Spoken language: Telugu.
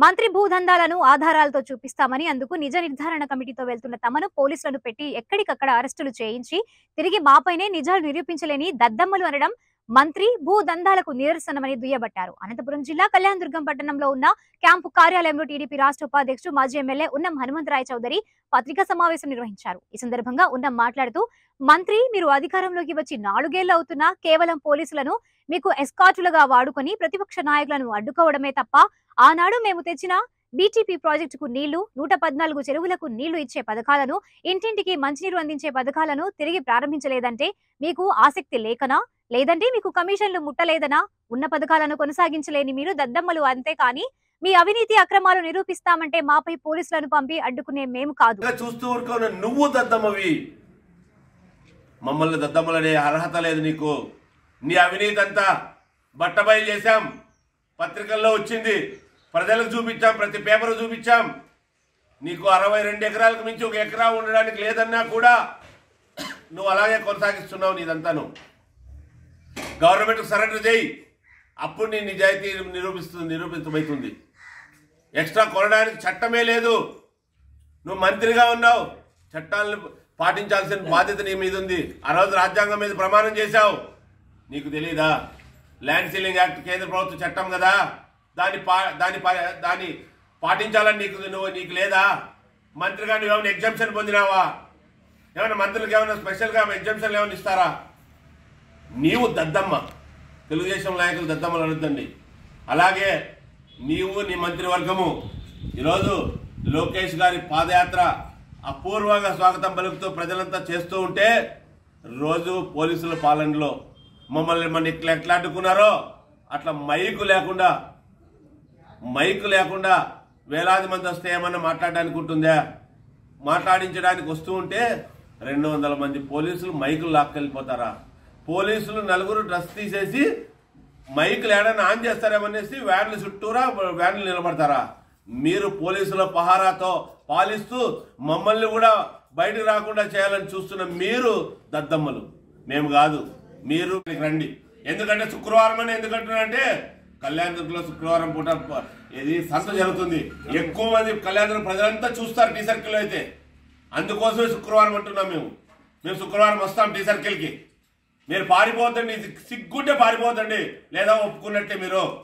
మంత్రి భూదందాలను ఆధారాలతో చూపిస్తామని అందుకు నిజ నిర్ధారణ కమిటీతో వెళ్తున్న తమను పోలీసులను పెట్టి ఎక్కడికక్కడ అరెస్టులు చేయించి తిరిగి మాపైనే నిజాలు నిరూపించలేని దద్దమ్మలు అనడం మంత్రి భూదందాలకు నిరసనమని దుయ్యబట్టారు. అనంతపురం జిల్లా కళ్యాణదుర్గం పట్టణంలో ఉన్న క్యాంపు కార్యాలయంలో టీడీపీ రాష్ట్ర ఉపాధ్యక్షుడు మాజీ ఎమ్మెల్యే ఉన్నం హనుమంతరాయ చౌదరి పత్రికా సమావేశం నిర్వహించారు. ఈ సందర్భంగా ఉన్నం మాట్లాడుతూ, మంత్రి మీరు అధికారంలోకి వచ్చి 4 ఏళ్లు అవుతున్నా కేవలం పోలీసులను మీకు ఎస్కార్టులుగా వాడుకొని ప్రతిపక్ష నాయకులను అడ్డుకోవడమే తప్ప ఆనాడు మేము తెచ్చిన బీటీపీ ప్రాజెక్టుకు నీళ్లు, 114 చెరువులకు నీళ్లు ఇచ్చే పథకాలను, ఇంటింటికి మంచినీరు అందించే పథకాలను తిరిగి ప్రారంభించలేదంటే మీకు ఆసక్తి లేకనా, లేదంటే మీకు కమిషన్లు ముట్టలేదనా? ఉన్న పథకాలను కొనసాగించలేని మీరు దద్దమ్మలు అంతే కానీ మీ అవినీతి అక్రమాలు నిరూపిస్తామంటే మాపై పోలీసులను పంపి అడ్డుకునే మేము కాదు. చూస్తూ ఊరుకోను, నువ్వు దద్దమ్మవి. మమ్మల్ని దద్దమ్మలనే అర్హత లేదు నీకు. నీ అవినీతి అంతా బట్టబయలు చేశాం, పత్రికల్లో వచ్చింది, ప్రజలకు చూపించాం, ప్రతి పేపర్ చూపించాం. నీకు 62 ఎకరాలకు మించి 1 ఎకరా ఉండడానికి లేదన్నా కూడా నువ్వు అలాగే కొనసాగిస్తున్నావు. నీదంతాను గవర్నమెంట్కి సరెండర్ చేయి, అప్పుడు నీ నిజాయితీ నిరూపితమవుతుంది. ఎక్స్ట్రా కొనడానికి చట్టమే లేదు. నువ్వు మంత్రిగా ఉన్నావు, చట్టాలను పాటించాల్సిన బాధ్యత నీ మీద ఉంది. ఆ రోజు రాజ్యాంగం మీద ప్రమాణం చేశావు, నీకు తెలీదా? ల్యాండ్ సీలింగ్ యాక్ట్ కేంద్ర ప్రభుత్వ చట్టం కదా, దాన్ని పాటించాలని నీకు లేదా? మంత్రిగా నువ్వు ఏమైనా ఎగ్జామ్షన్ పొందినావా? ఏమైనా మంత్రులకు ఏమైనా స్పెషల్గా ఎగ్జామ్షన్లు ఏమైనా ఇస్తారా? నీవు దద్దమ్మ. తెలుగుదేశం నాయకులు దద్దమ్మలు అనొద్దండి. అలాగే నీవు నీ మంత్రివర్గము ఈరోజు లోకేష్ గారి పాదయాత్ర అపూర్వంగా స్వాగతం పలుకుతూ ప్రజలంతా చేస్తూ ఉంటే, రోజు పోలీసుల పాలనలో మమ్మల్ని ఎట్లా అడ్డుకున్నారో అట్లా మైకు లేకుండా వేలాది మంది వస్తే ఏమన్నా మాట్లాడడానికి ఉంటుందా? మాట్లాడించడానికి వస్తూ ఉంటే 200 మంది పోలీసులు మైకులు లాక్కెళ్ళిపోతారా? పోలీసులు 4 డ్రెస్ తీసేసి మైకులు ఏడన్నా ఆన్ చేస్తారేమనేసి వ్యాన్లు చుట్టూరా వ్యాన్లు నిలబడతారా? మీరు పోలీసుల పహారాతో పాలిస్తూ మమ్మల్ని కూడా బయటకు రాకుండా చేయాలని చూస్తున్న మీరు దద్దమ్మలు, మేము కాదు. మీరు రండి. ఎందుకంటే శుక్రవారం అని ఎందుకంటున్నారంటే కళ్యాణదుర్గంలో శుక్రవారం పూట ఇది సంత జరుగుతుంది. ఎక్కువ మంది కళ్యాణదుర్గం ప్రజలంతా చూస్తారు టీ సర్కిల్ అయితే. అందుకోసమే శుక్రవారం అంటున్నాం. మేము శుక్రవారం వస్తాం టీ సర్కిల్కి. మీరు పారిపోతండి, సిగ్గుంటే పారిపోతండి, లేదా ఒప్పుకున్నట్టే మీరు.